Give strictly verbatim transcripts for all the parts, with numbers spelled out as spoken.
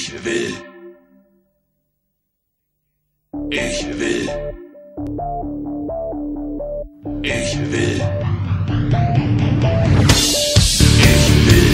Ich will. Ich will. Ich will. Ich will.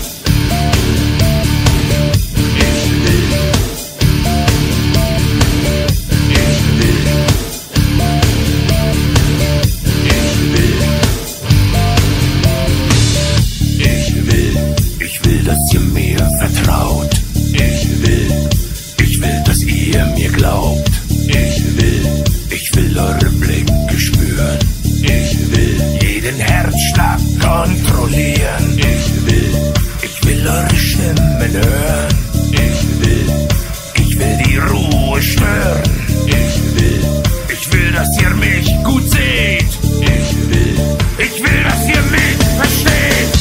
Ich will, dass ihr mir vertraut. Ich will, Ich will, dass ihr mir glaubt. ich will, Ich will eure Blicke spüren. ich will, Jeden Herzschlag kontrollieren. ich will, Ich will eure Stimmen hören. ich will, Ich will die Ruhe stören. ich will, Ich will, dass ihr mich gut seht. ich will, Ich will, dass ihr mich versteht.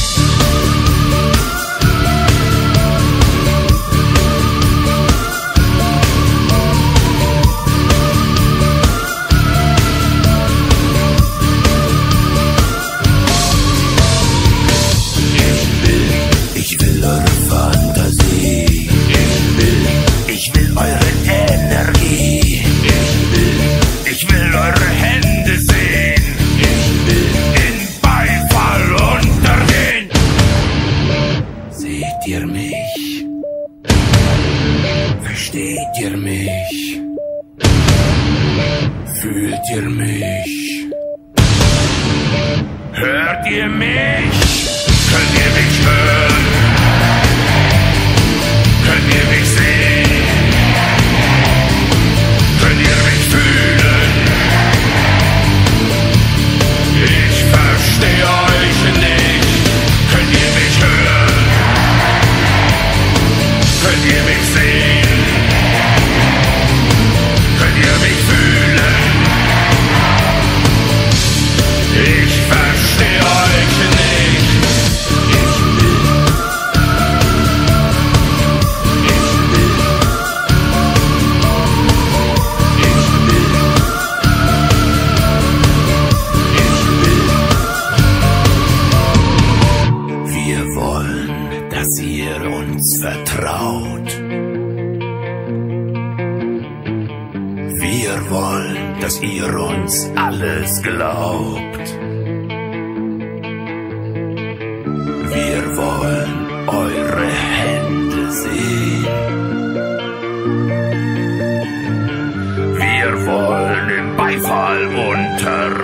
Ich will eure Fantasie. ich will, Ich will eure Energie. ich will, Ich will eure Hände sehen. ich will, In Beifall untergehen. Seht ihr mich? Versteht ihr mich? Fühlt ihr mich? Hört ihr mich? Könnt ihr mich hören? Könnt ihr mich sehen? Könnt ihr mich fühlen? Ich verstehe euch nicht. Könnt ihr mich hören? Könnt ihr mich sehen? Könnt ihr mich fühlen? Ich verstehe euch nicht. Wir wollen, dass ihr uns vertraut. Wir wollen, dass ihr uns alles glaubt. Wir wollen eure Hände sehen. Wir wollen im Beifall untergehen.